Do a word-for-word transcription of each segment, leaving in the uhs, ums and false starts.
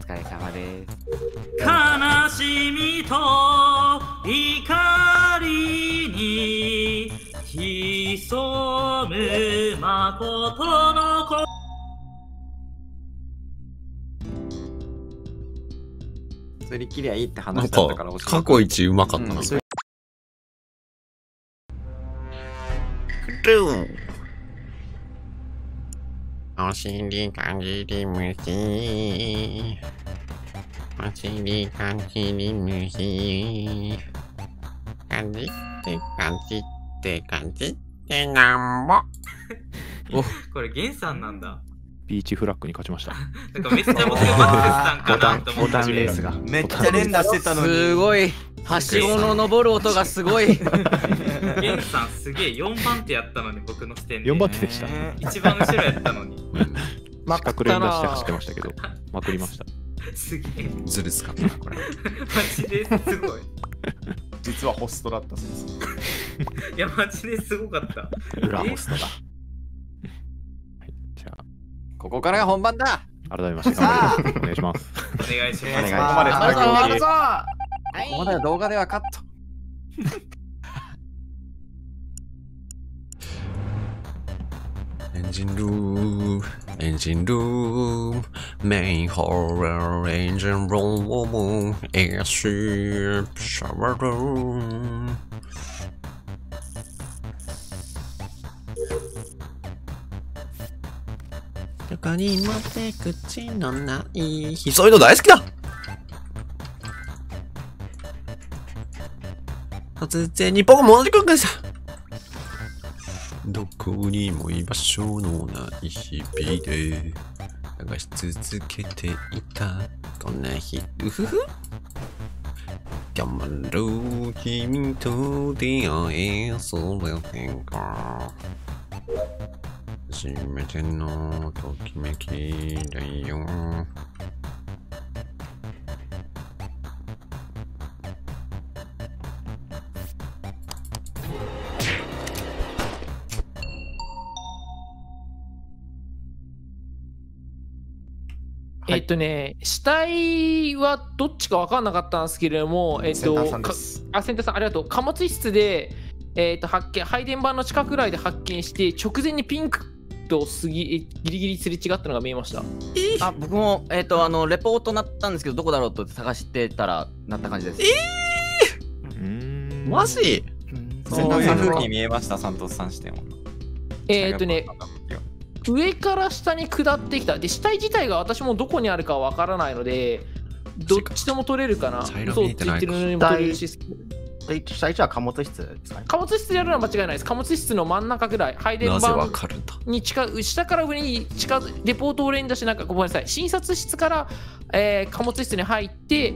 疲れ様です。 悲しみと怒りに潜む誠の子。 釣り切りゃいいってなん話だったからか過去一うまかったな。 うんお尻かじり虫、お尻かじり虫、かじってかじってかじってなんぼ。 お、これゲンさんなんだ。 ビーチフラッグに勝ちました。 なんかめっちゃ僕がマックスさんかなと思って。 ボタンレースがめっちゃ連打してたのに。 すごい。はしごの登る音がすごい。 ゲンさんすげえよんばん手やったのに僕の視点で。 よんばん手でした。 一番後ろやったのに。 四角連打して走ってましたけど、まくりました。 すげえ。 ずるすかったな、これ。 マジですごい。 実はホストだった説。 いや、マジですごかった。 裏ホストだ。じゃあ、 ここからが本番だ。 改めまして頑張ります。お願いします。 お願いします。 お願いします。 ここまで作業ここまでは動画ではカット。 エンジンルーム、エンジンルーム、メインホール、エンジンルーム、エアシップ、シャワールーム。どこにも手口のない、そういうの大好きだ。突然に僕も同じくらいさ。どこにも居場所のない日々で探し続けていたこんな日、うふふ。頑張ろう君と出会えそうやせんか。初めてのときめきだよ。 えっとね、死体はどっちか分かんなかったんですけれども、えっと、あ、センターさん、ありがとう。貨物室で、えっと、発見、配電盤の近くぐらいで発見して、直前にピンクとすぎギリギリすれ違ったのが見えました。 あ、僕も、えっと、あの、レポートなったんですけど、どこだろうと探してたら、なった感じです。 えー、マジ？ センターさん風に見えました、サントスさん視点は。 えっとね、上から下に下ってきた。で、死体自体が私もどこにあるかわからないので、どっちでも取れるかな。嘘をついてるのにも取れるし。 最初は貨物室ですかね。 貨物室でやるのは間違いないです。貨物室の真ん中ぐらい、配電盤に近い、下から上に近づレポートを連打して、なんかごめんなさい、診察室から、えー、貨物室に入って、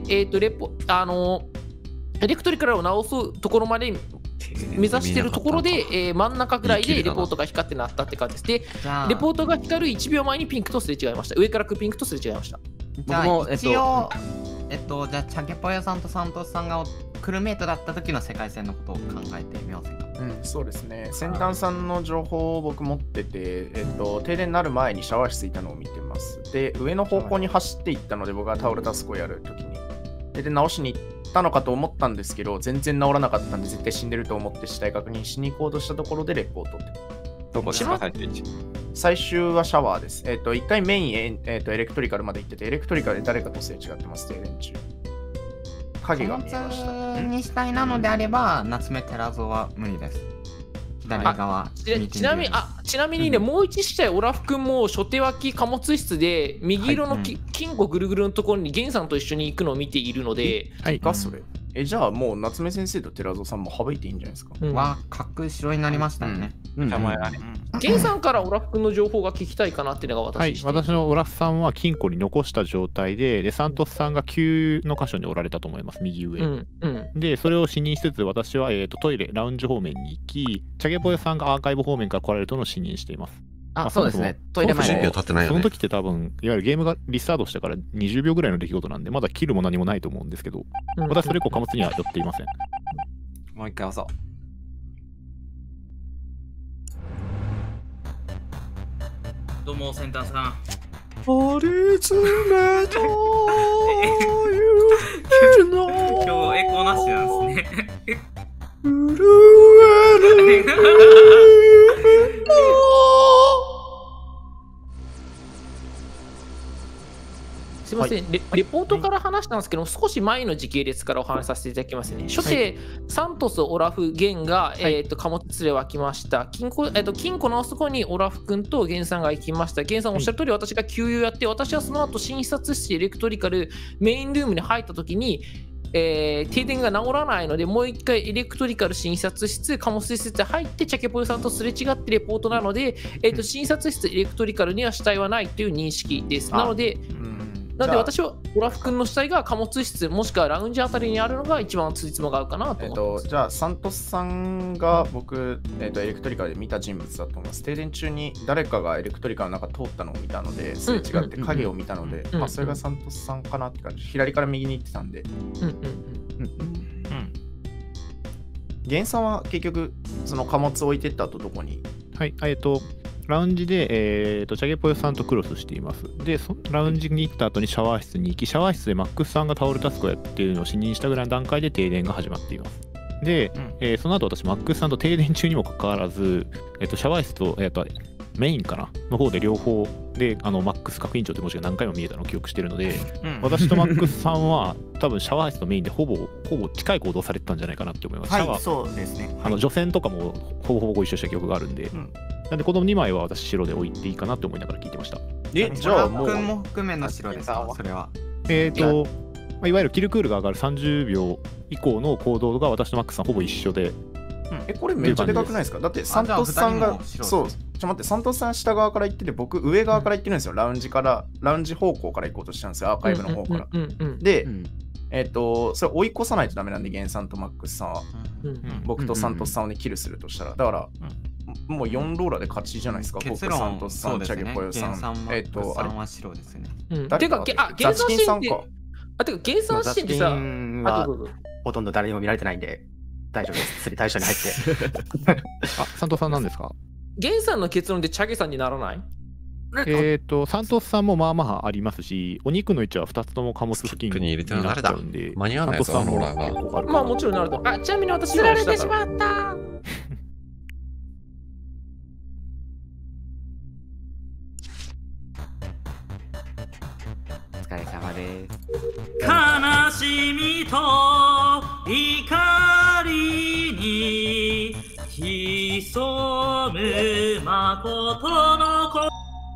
えっと、レポ、あのー、エレクトリカルを直すところまで目指しているところで、えー、真ん中ぐらいでレポートが光ってなったって感じです。で、レポートが光るいちびょうまえにピンクとすれ違いました。上からピンクとすれ違いました。 じゃあ一応、えっと、じゃあチャゲポヤさんとサントスさんがクルメイトだった時の世界線のことを考えてみませんか。 うん、そうですね。先端さんの情報を僕持ってて、えっと、停電になる前にシャワー室いたのを見てます。で、上の方向に走っていったので、僕がタオルタスクをやるときに。で、で直しに行ったのかと思ったんですけど、全然治らなかったんで、絶対死んでると思って死体確認しに行こうとしたところでレポートって。 どこですか、最終最終はシャワーです。えっと、一回メインエ、えっと、エレクトリカルまで行ってて、エレクトリカルで誰かとすれ違ってます、停電中。影が見えました。 にしたいなのであれば、夏目寺蔵は無理です。左側。 ち, ちなみに、あ、ちなみにね、うん、もう一試合、オラフ君も初手脇貨物室で、右色の、はい、うん、金庫ぐるぐるのところにゲンさんと一緒に行くのを見ているので。 はい、か、それ。え、じゃあもう夏目先生と寺蔵さんも省いていいんじゃないですか。 うん、は、角後ろになりましたよね。 ゲンさんからオラフ君の情報が聞きたいかなっていうのが私。 はい、私のオラフさんは金庫に残した状態で、でサントスさんが急の箇所におられたと思います、右上。うんうん、で、それを視認しつつ、私は、えーと、トイレ、ラウンジ方面に行き、チャゲポヨさんがアーカイブ方面から来られるとの視認しています。 あ、まあ、そうですね。トイレ前に。その時って多分、いわゆるゲームがリスタートしてからにじゅうびょうぐらいの出来事なんで、まだ切るも何もないと思うんですけど、うん、私それ以降貨物には寄っていません。 もう一回押そう。 どうも、先端さん。 張り詰めたすみません、レ、レポートから話したんですけど、少し前の時系列からお話しさせていただきますね。初手、サントス、オラフ、ゲンが、えー、と貨物室で沸きました。金庫、えー、と金庫のそこにオラフ君とゲンさんが行きました。ゲンさんおっしゃる通り、私が給油やって、私はその後診察室エレクトリカルメインルームに入った時に、えー、停電が治らないので、もう一回エレクトリカル診察室、貨物室で入って、チャケポヨさんとすれ違ってレポートなので、えー、と診察室エレクトリカルには死体はないという認識です。なので、なので私はオラフ君の死体が貨物室もしくはラウンジあたりにあるのが一番つじつまが合うかなと思ってます。 えっと、じゃあサントスさんが僕、えっと、エレクトリカルで見た人物だと思います。停電中に誰かがエレクトリカルの中通ったのを見たので、すれ違って影を見たので、 うんあ、それがサントスさんかなって感じ。左から右に行ってたんで。 うんうんうんうんゲンさんは結局、その貨物置いてった後どこに？ はい、えっと、ラウンジで、えー、とチャゲポヨさんとクロスしています。で、そラウンジに行った後にシャワー室に行き、シャワー室でマックスさんがタオルタスクをやっているのを視認したぐらいの段階で停電が始まっています。で、 うんえーその後私、マックスさんと停電中にもかかわらず、えー、とシャワー室と、えー、とメインかなの方で両方であのマックス確認長って文字が何回も見えたのを記憶しているので、 うん私とマックスさんは多分シャワー室とメインでほぼほぼ近い行動されてたんじゃないかなって思います。シャワーそうですね。 あの除染とかもほぼほぼご一緒した記憶があるんで、 んなんでこのにまいは私白で置いていいかなって思いながら聞いてました。 え、じゃあもう、 君も含めの白ですか、それは。 えっ、と、まあ、いわゆるキルクールが上がるさんじゅうびょう以降の行動が私とマックスさんほぼ一緒で、 え、これめっちゃでかくないですか？だってサントスさんが、そう、ちょっと待って、サントスさん下側から行ってて、僕上側から行ってるんですよ。ラウンジから、ラウンジ方向から行こうとしたんですよ、アーカイブの方から。 うんうんうんうんで、 うんえっ、と、それ追い越さないとダメなんで、ゲンさんとマックスさんは。 うんうん僕とサントスさんをね、キルするとしたら。だから、もうよんローラーで勝ちじゃないですか。僕、 結サント論、 スさ、 そうんですね。 チャゲポヨさゲンさんん。 も、 えっ、と、あれさんは白ですね。 うん誰てか、げあ、ゲンさんザチキンさんってか。 あ、てか、ゲンさん視点ってさ、 金はあどうぞどうぞほとんど誰にも見られてないんで、大丈夫です。釣り対象に入って。 あ、サントスさんなんですか？ ゲンさんの結論でチャゲさんにならないえっ、と、サントスさんもまあまあありますし、お肉の位置はふたつとも貨物付近スキップに入れてるのなっ誰だちゃうんで、 間に合わないやつサントスさんもローラーが結構あるかなまあもちろんなると。あ、ちなみに私は押したからったお疲れ様です。 悲しみと怒りに潜む誠の声。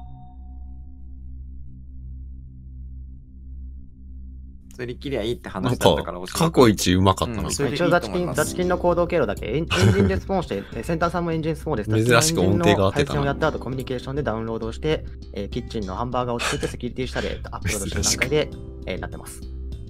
釣り切りゃいいってなん話だったかから教えて過去一うまかったな。 うんそれでいい一応、ザチキン、 と思いますザチキンの行動経路だけ、エンエンジンでスポーンして、え先端さんもエンジンスポーンです。 珍しく音程が合ってたな配線をやった後、コミュニケーションでダウンロードをして、えーキッチンのハンバーガーを作って、セキュリティ下でアップロードしてる段階で、えーなってます。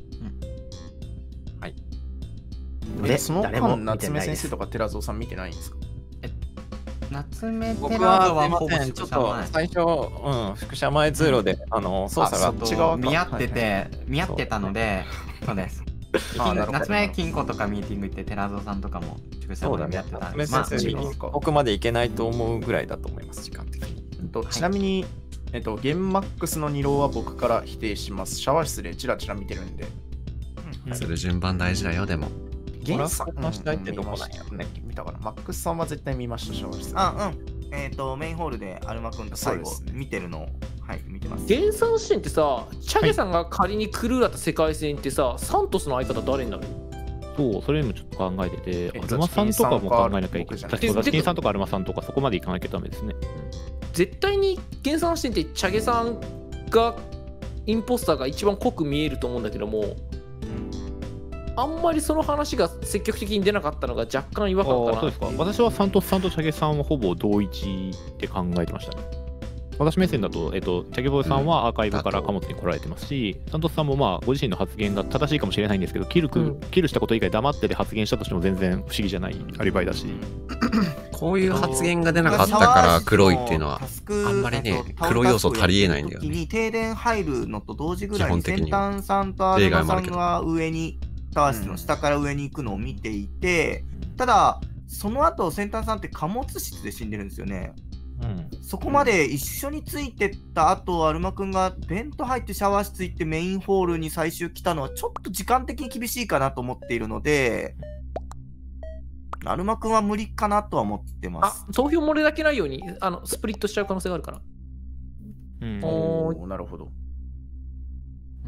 はい。 で、 えその誰も間、 見夏目てないです先生とか寺蔵さん見てないんですか？ 夏目テ僕ラードははほぼすいません、ちょっと宿舎前。 最初、うん、宿舎前通路で、あの操作があそっち側か見合ってはいて、見合ってたので、そうです。 あなるほど夏目金庫とかミーティング行って、寺蔵さんとかも宿舎そうだねまで見合ってたんで、 夏まあ、 目先生違うか奥まで行けないと思うぐらいだと思います、時間的に。 えっとちなみに、えっと、ゲンマックスの二浪は僕から否定します。シャワー室でチラチラ見てるんで。 する順番大事だよ、でも。 ゲンさんこの死体ってどこなんやろね。 見たから、マックスさんは絶対見ました、シャワー室。 あ、うん。えっ、と、メインホールでアルマ君と最後そうですね見てるのを、はい、見てます。 ゲンさん視点ってさ、チャゲさんが仮にクルーだった世界線ってさ、サントスの相方誰になる？ そう、それにもちょっと考えてて、 えアルマさんとかも考えなきゃいけない。 ザチキンさんか確かザチキンさんとかアルマさんとかそこまでいかなきゃダメですね。 絶対にゲンさん視点ってチャゲさんがインポスターが一番濃く見えると思うんだけども、あんまりその話が積極的に出なかったのが若干違和感かな。 あそうですか。私はサントスさんとチャゲさんはほぼ同一で考えてましたね。私目線だと、えっと、チャゲボーイさんはアーカイブから貨物に来られてますし、サントスさんもまあご自身の発言が正しいかもしれないんですけど、キルく、 うんキルしたこと以外黙ってで発言したとしても全然不思議じゃないアリバイだし。 こういう発言が出なかったから黒いっていうのは、あんまりね、黒要素足りえないんだよね。 時に停電入るのと同時ぐらいに基本的に先端さんとアルマさんが上に、タワー室の下から上に行くのを見ていて、ただ、その後先端さんって貨物室で死んでるんですよね。 うん、 そこまで一緒についてった後、アルマくんがベント入ってシャワー室行ってメインホールに最終来たのはちょっと時間的に厳しいかなと思っているので、アルマくんは無理かなとは思ってまあす。、 投票漏れだけないようにあのスプリットしちゃう可能性があるから。 うん、 おーおーなるほど。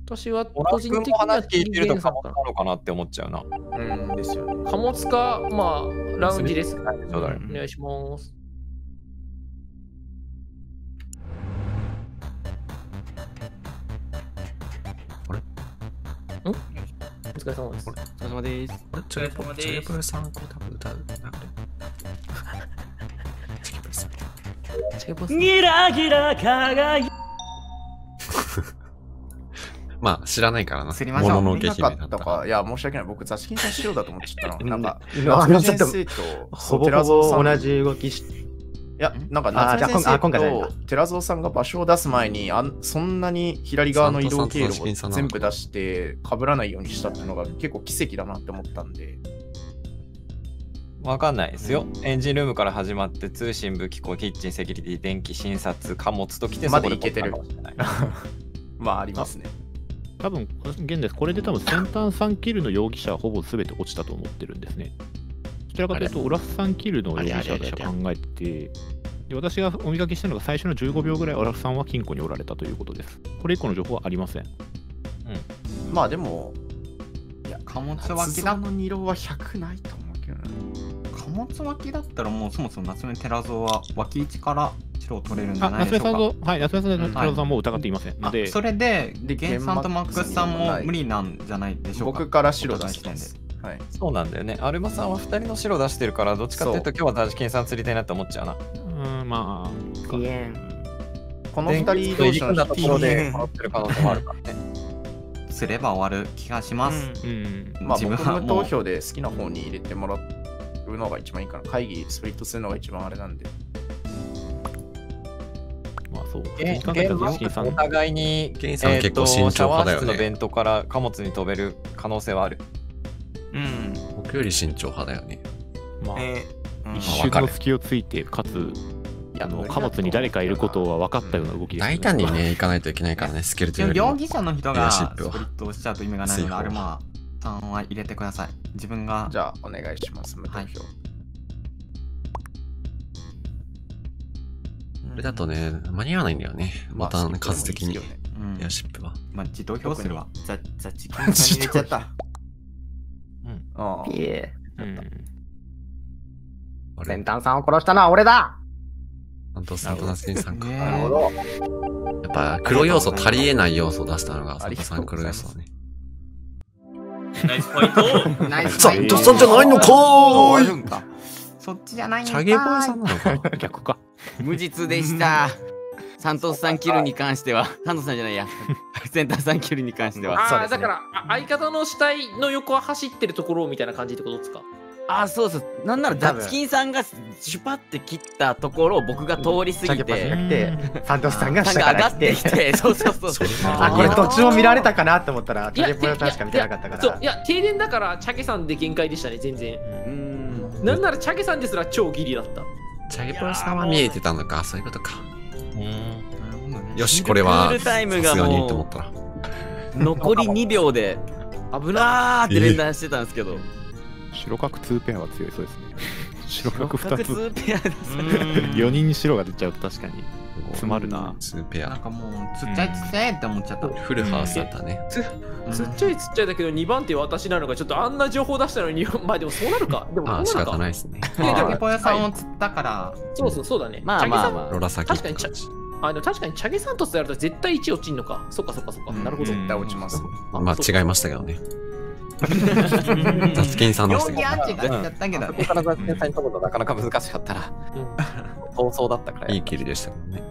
私は個人的に話聞いてると貨物なのかなって思っちゃうな。 うんですよね。 貨物か、まあ、ラウンジです。 そうだよ。 お願いします。 あれ？ ん？お疲れ様です。 お疲れ様です。 お疲れ様です。 チャゲポヨさん、こう多分歌う。チャゲポヨさん。 チャゲポヨさん。 ギラギラ輝いまあ知らないからな。 すりましょう。 もののけ姫だったか。いや、申し訳ない。僕、雑誌金さんしようだと思っちゃったの。なんか、 あの先生と、 ほぼほぼ同じ動きしいや、なんか夏目先生と寺蔵さんが場所を出す前にあんそんなに左側の移動経路を全部出して被らないようにしたっていうのが結構奇跡だなって思ったんで。 わかんないですよ。エンジンルームから始まって通信、武器庫、キッチン、セキュリティ、電気、診察、貨物ときてまでいけてる。まあありますね。 多分現在これで多分先端さんキルの容疑者はほぼ全て落ちたと思ってるんですね。どちらかというと、オラフさんキルの容疑者と考えてて、で私がお見かけしたのが最初のじゅうごびょうぐらいオラフさんは金庫におられたということです。これ以降の情報はありません。うん、 まあでも、 いや、貨物脇だの二郎はひゃくないと思うけどな。 貨物脇だったらもうそもそも夏目寺蔵は脇位置から白を取れるんじゃないでしょうか。 夏目さんと、はい、夏目さんと寺蔵さんも疑っていません。ので、 それで、で、ゲンさんとマックスさんも無理なんじゃないでしょうか。 僕から白出してんで。はい、 そうなんだよね。アルマさんはふたりの白出してるから、どっちかっていうと今日はダジキンさん釣りたいなって思っちゃうな。 うん、まあ、 いえこのふたり同士のところで戻ってる可能性もあるからね。 すれば終わる気がします。 うん、まあ僕の投票で好きな方に入れてもらうのが一番いいかな。会議スプリットするのが一番あれなんで。 まあそう。 ゲンお互いに、 ゲンさん結構慎重派だよね。 シャワー室のベントから貨物に飛べる可能性はある。 うん、僕より慎重派だよね。 まあ、えーうん、一瞬の隙をついて、かつ、あの貨物に誰かいることは分かったような動きです、 ね。大胆にね、行かないといけないからね、スケルトンよりも。 容疑者の人がスプリットをしちゃうと意味がないので、アルマさんは入れてください。自分が。 じゃあ、お願いします。無投票。はい、これだとね、間に合わないんだよね。ボタン数的に。エアシップは。 まあ、自投票するわ。 ザザチキンさんに入れちゃった。 ああ。いえ。 うん。 先端さんを殺したのは俺だ。 サントサントナスキンさんか。 なるほど。 やっぱ黒要素足りえない要素を出したのがサントさん黒要素だね。 ナイスポイント。 ナイスサントさんじゃないのかーい。 そっちじゃないのか。 チャゲボーさんなのか。 逆か。 無実でした。サントスさんキルに関しては、サントスさんじゃないや、センターさんキルに関しては。 ああ、だから相方の死体の横は走ってるところみたいな感じってことですか？ あ、そうそう。なんならダツキンさんがシュパって切ったところを僕が通り過ぎて、 サントスさんが下から来て、 来てそうそうそう。 あ、これどっちも見られたかなと思ったら、チャゲポヨさんしか見てなかったから。 そう、いや、停電だからチャゲさんで限界でしたね、全然。うん。なんならチャゲさんですら超ギリだった。 チャゲポヨさんは見えてたのか、そういうことか。うん。よし、これはさすがにと思ったら残りにびょうで危なーって連弾してたんですけど、 白角にペアは強いそうですね。白角ふたつにペアですよにん白が出ちゃうと確かに詰まるな。 にペアなんかもうつっちゃいつっちゃいって思っちゃった。 フルハウスだったね。 つっちゃいつっちゃいだけどにばん手私なのがちょっとあんな情報出したのに、まあでもそうなるか。でもあ、仕方ないですね。 チャゲポヨさんを釣ったからそうそうそうだね。 まあまあまあロラサキ確かにあの確かにチャゲサントスやると絶対いち落ちんのか。そっかそっかそっか。なるほど。 絶対落ちます。 まあ違いましたけどね。ザツキンさんの容疑アンチがやったけど、 そこからザツキンさんに飛ぶとなかなか難しかったら、逃走だったから。 いいキルでしたけどね。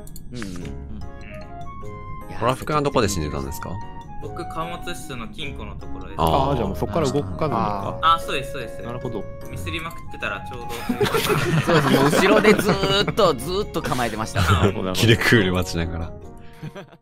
オラフ君はどこで死んでたんですか？ 僕、貨物室の金庫のところです。 ああ、じゃあもうそこから動かずのか。 ああ、そうです、そうです。 なるほど。 ミスりまくってたらちょうど。 そうです、もう後ろでずーっとずーっと構えてました。 キレクール待ちながら。